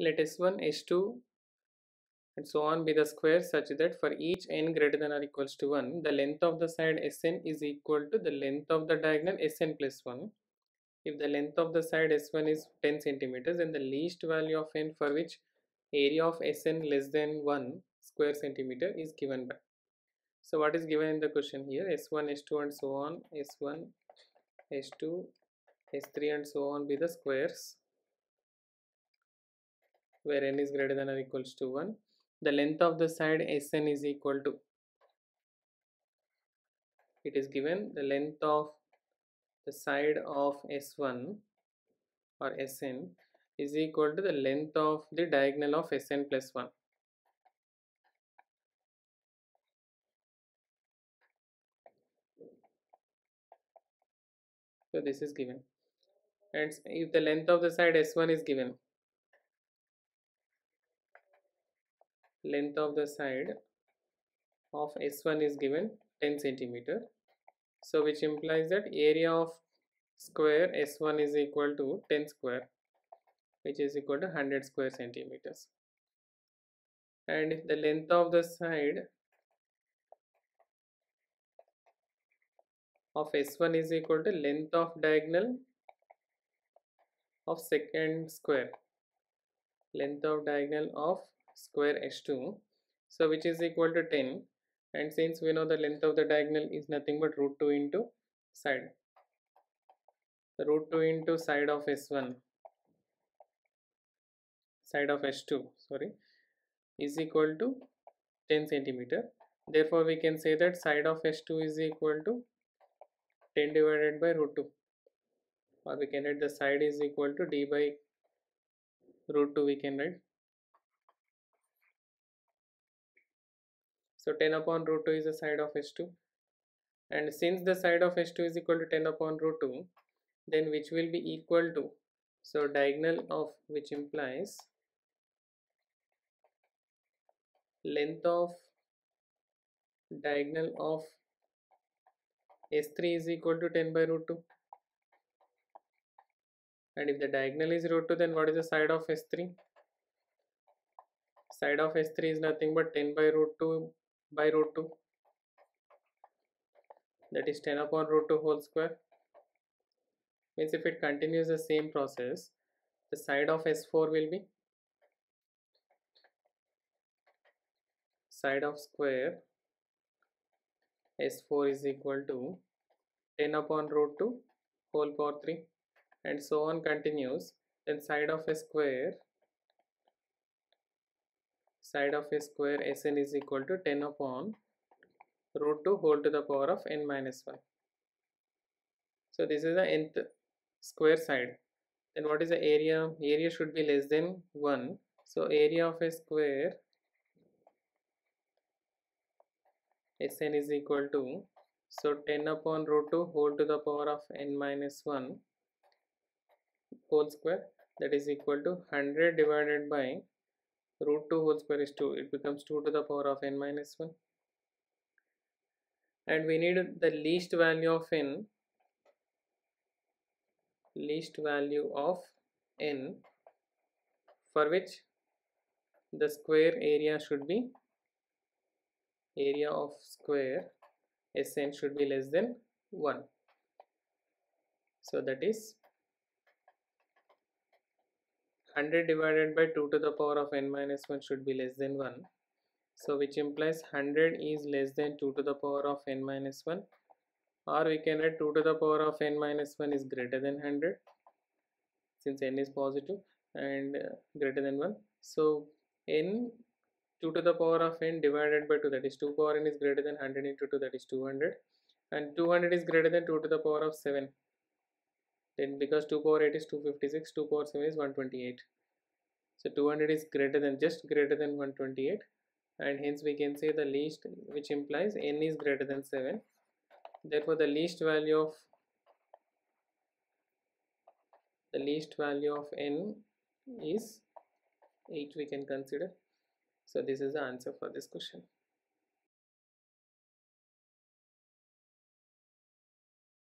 Let S1, S2 and so on be the squares such that for each n greater than or equals to 1, the length of the side Sn is equal to the length of the diagonal Sn plus 1. If the length of the side S1 is 10 centimeters, then the least value of n for which area of Sn less than 1 square centimeter is given by. So what is given in the question here? S1, S2 and so on, S1, S2, S3 and so on be the squares where n is greater than or equals to 1. The length of the side Sn is equal to, it is given the length of the side of S1 or Sn is equal to the length of the diagonal of Sn plus 1. So this is given, and if the length of the side S1 is given, length of the side of S1 is given 10 centimeter, so which implies that area of square S1 is equal to 10 square, which is equal to 100 square centimeters. And if the length of the side of S1 is equal to length of diagonal of second square, length of diagonal of square S2, so which is equal to 10, and since we know the length of the diagonal is nothing but root 2 into side, root 2 into side of S1, side of S2 sorry, is equal to 10 centimeter. Therefore we can say that side of S2 is equal to 10 divided by root 2, or we can write the side is equal to d by root 2, we can write. So 10 upon root 2 is the side of S2, and since the side of S2 is equal to 10 upon root 2, then which will be equal to, so diagonal of which implies length of diagonal of S3 is equal to 10 by root 2, and if the diagonal is root 2, then what is the side of S3? Side of S3 is nothing but 10 by root 2 by root 2, that is 10 upon root 2 whole square. Means if it continues the same process, the side of S4 will be side of square S4 is equal to 10 upon root 2 whole power 3, and so on continues. Then side of a square Sn is equal to 10 upon root 2 whole to the power of n minus 1. So this is the nth square side. Then what is the area? Area should be less than 1. So area of a square Sn is equal to, so 10 upon root 2 whole to the power of n minus 1 whole square, that is equal to 100 divided by root 2 whole square is 2. It becomes 2 to the power of n minus 1. And we need the least value of n, for which the square area should be, area of square Sn should be less than 1. So that is 100 divided by 2 to the power of n minus 1 should be less than 1. So which implies 100 is less than 2 to the power of n minus 1, or we can write 2 to the power of n minus 1 is greater than 100, since n is positive and greater than 1. So n 2 to the power of n divided by 2, that is 2 power n is greater than 100 into 2, that is 200, and 200 is greater than 2 to the power of 7. Then because 2 power 8 is 256, 2 power 7 is 128. So 200 is greater than, just greater than 128, and hence we can say the least, which implies n is greater than 7. Therefore the least value of n is 8, we can consider. So this is the answer for this question.